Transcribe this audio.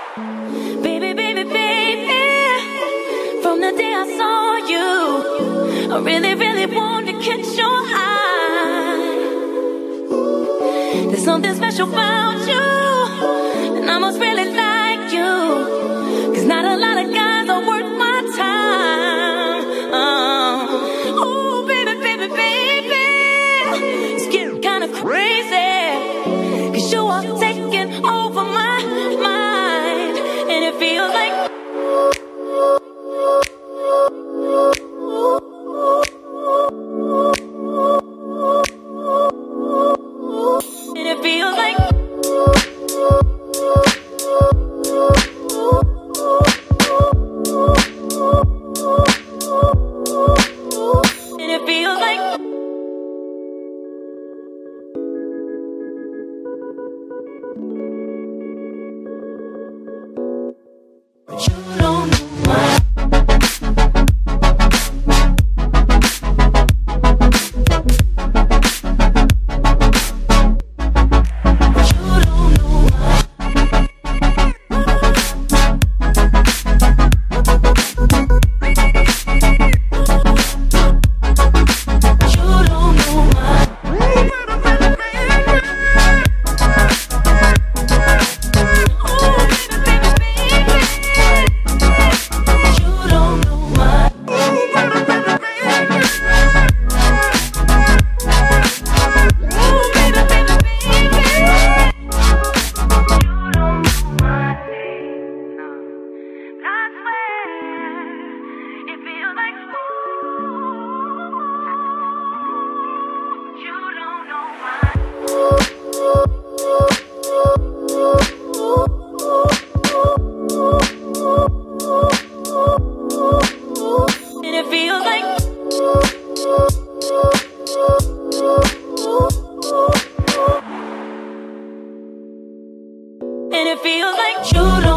Baby, baby, baby, from the day I saw you, I really, really wanted to catch your eye. There's something special about you, and I must really like you, 'cause not a lot of guys are worth my time. Oh, baby, baby, baby, it's getting kinda crazy, 'cause you are taking over my mind, and it feels like and it feels like you don't